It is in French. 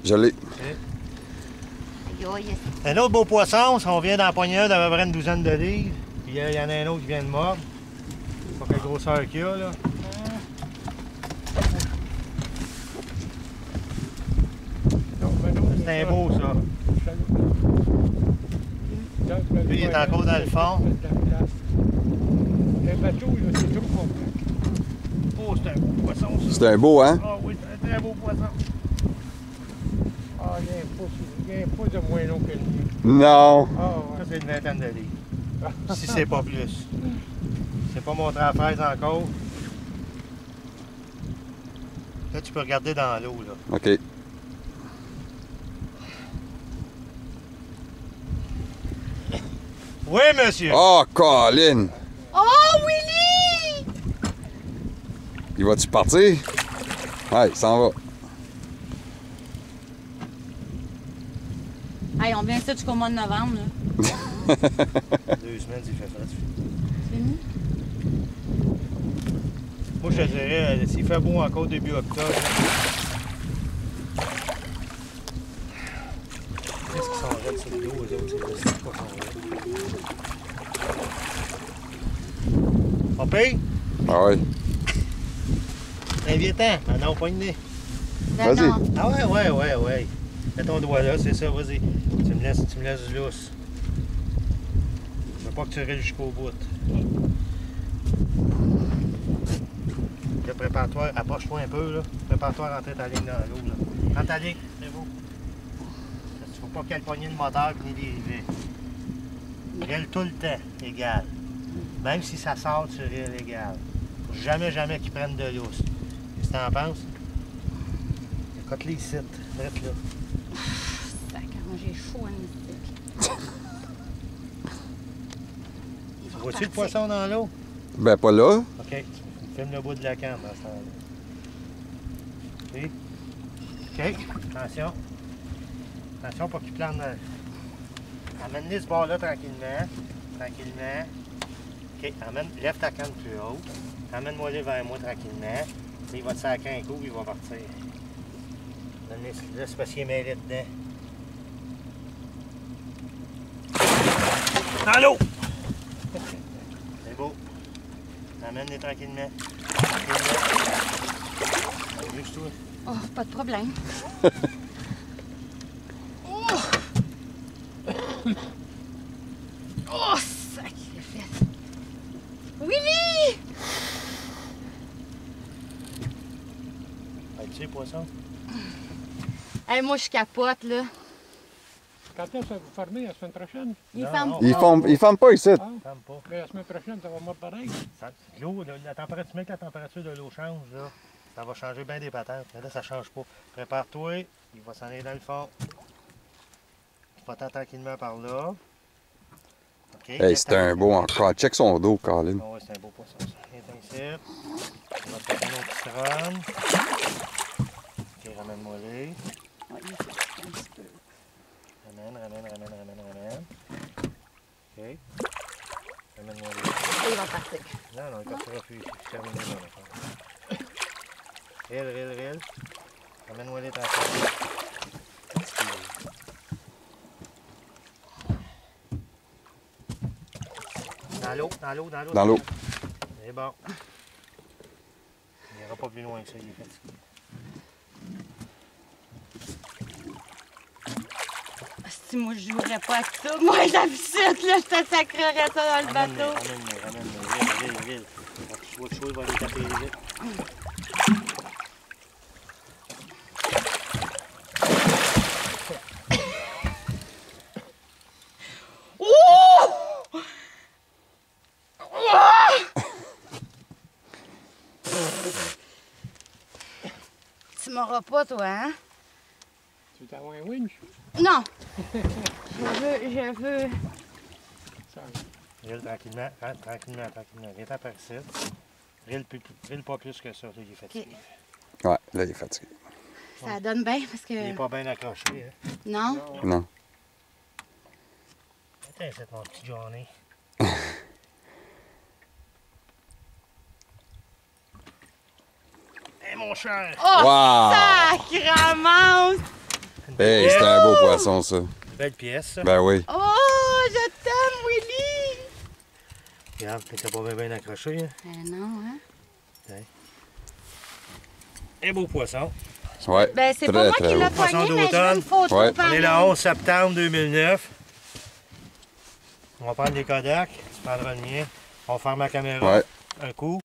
Je l'ai. Un autre beau poisson, si on vient d'en pogner un d'à peu près une douzaine de livres. Puis il y en a un autre qui vient de mordre. Pas quelle grosseur qu'il y a là. C'est un beau ça. Lui il est encore dans le fond. Le bateau, là, c'est trop complet. Oh, c'est un beau poisson ça. C'est un beau, hein? Ah oui, c'est un très beau poisson. Ah, il y a un pouce de moins long que le mien. Non! Ah, Ça ouais. c'est une vingtaine de livres. Si c'est pas plus. C'est pas montré à fraise encore. Là tu peux regarder dans l'eau là. OK. Oui monsieur! Oh, Colin! Oh, Willy! Il va-tu partir? Ouais, il s'en va. Hey, on vient ça jusqu'au mois de novembre, là. 2 semaines il fait frais. C'est fini? Moi je te dirais, s'il fait beau encore début octobre. Qu'est-ce qu'ils sont raides sur le dos, eux autres, c'est pas son raide. Pas pire? Ah ouais. Invitant, maintenant pas une nez. Vas-y. Non. Ah ouais. Mets ton doigt là, c'est ça, vas-y. Tu me laisses lousse. Je veux pas que tu rilles jusqu'au bout. Là, prépare-toi, approche-toi un peu là. Prépare-toi à rentrer ta ligne dans l'eau là. Rentre ta ligne, c'est beau. Il faut pas qu'elle pogne le moteur ni dériver. Rille tout le temps, égal. Même si ça sort, tu rilles égal. Faut jamais qu'ils prennent de lousse. Qu'est-ce que t'en penses? Écoute les sites, reste là. Moi, j'ai chaud à mystique. Vois-tu le poisson dans l'eau? Ben, pas là. OK. Tu filmes le bout de la canne dans ce temps-là. Oui. OK. Attention. Attention pour qu'il plante dans... Amène-les ce bord-là tranquillement. Tranquillement. OK. Lève ta canne plus haut. Amène-moi-les vers moi tranquillement. Il va te sacrer un coup, il va partir. Laisse parce qu'il est mêlé dedans. Dans l'eau! C'est beau. Amène-les tranquillement. Juste toi. Oh, pas de problème. Oh, sacrifice. Willy! Tu sais, poisson? Hey, moi, je capote, là. Quand est-ce que vous fermez la semaine prochaine? Il Non, ferme non. pas. Ils ferment pas ici. Ah, Ferme pas. mais la semaine prochaine, ça va mordre pareil. L'eau, la température, tu mets que la température de l'eau change, là, ça va changer bien des patentes. Mais là, ça change pas. Prépare-toi, il va s'en aller dans le fond. Tu vas t'en tranquillement par là. OK. Hey, c'est un beau encore. Check son dos, Colin. Ah oui, c'est un beau poisson, ça. Viens ici. On va te faire une autre cironne. OK, ramène-moi-les. Ouais, il fait un petit peu. Ramène. OK. Ramène-moi-les. Et il va partir. Non, il partira plus. Je termine là. Rille. Ramène-moi les tranquilles. Dans l'eau. C'est bon. Il n'ira pas plus loin que ça, il est fatigué. Si moi, je jouerais pas avec ça, moi, d'habitude, là, je te sacrerais ça dans le bateau. Ramène-moi. Rille. Il va aller taper vite. Tu m'auras pas, toi, hein? Tu veux avoir un winch? Non! Je veux... Ça, Rille tranquillement. Viens-t'en par ici. Rille pas plus que ça, il est fatigué. Ouais, là, il est fatigué. Ça donne bien parce que... Il est pas bien accroché, hein? Non? Non. Attends, c'est mon petit Johnny. Hey, mon cher! Oh, Wow! sacrement! Hey, c'est un beau poisson, ça. Belle pièce, ça. Ben oui. Oh, je t'aime, Willy! Regarde, t'es pas bien accroché. Hein? Non, hein? Un beau poisson. Ouais. Ben, c'est très, pas moi très qui beau. l'ai Poisson pogné, mais je veux d'automne. une photo Ouais. On est le pareil. 11 septembre 2009. On va prendre des Kodak. Tu prendras le mien. On va faire ma caméra. Ouais. Un coup.